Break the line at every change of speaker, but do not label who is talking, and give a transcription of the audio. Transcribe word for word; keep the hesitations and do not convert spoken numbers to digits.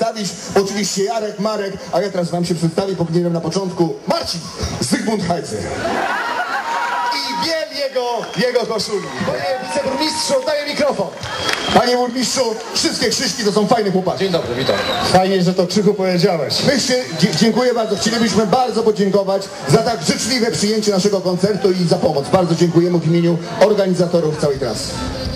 przedstawić. Oczywiście Jarek, Marek, a ja teraz wam się przedstawię, powinienem na początku. Marcin Zygmunt Hajcer. I biel jego, jego koszuli.
Panie wiceburmistrzu, oddaję mikrofon.
Panie burmistrzu, wszystkie Krzyśki to są fajne chłopaki.
Dzień dobry, witam.
Fajnie, że to Krzychu powiedziałeś.
Myślę, dziękuję bardzo. Chcielibyśmy bardzo podziękować za tak życzliwe przyjęcie naszego koncertu i za pomoc. Bardzo dziękujemy w imieniu organizatorów całej trasy.